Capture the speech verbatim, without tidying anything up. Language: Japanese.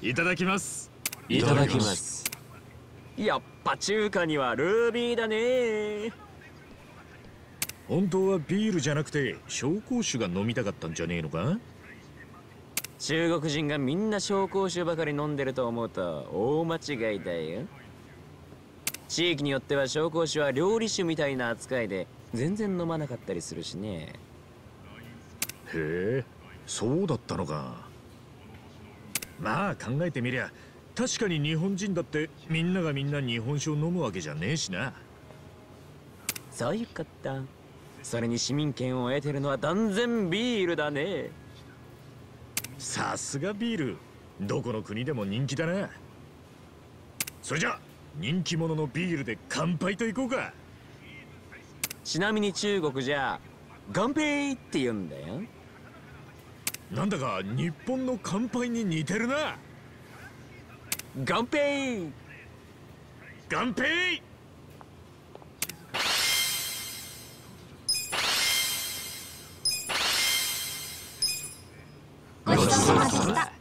いただきます。 いただきます。 やっぱ中華にはルビーだね。 本当はビールじゃなくて紹興酒が飲みたかったんじゃねえのか？ 中国人がみんな紹興酒ばかり飲んでると思うと大間違いだよ。地域によっては紹興酒は料理酒みたいな扱いで全然飲まなかったりするしね。 へえ、そうだったのか。まあ考えてみりゃ確かに日本人だってみんながみんな日本酒を飲むわけじゃねえしな。 そういうこと。それに市民権を得てるのは断然ビールだね。 さすがビール、どこの国でも人気だな。それじゃ人気者のビールで乾杯といこうか。 ちなみに中国じゃ乾杯って言うんだよ。 なんだか日本の乾杯に似てるな。 乾杯。 乾杯。 ごちそうさまでした。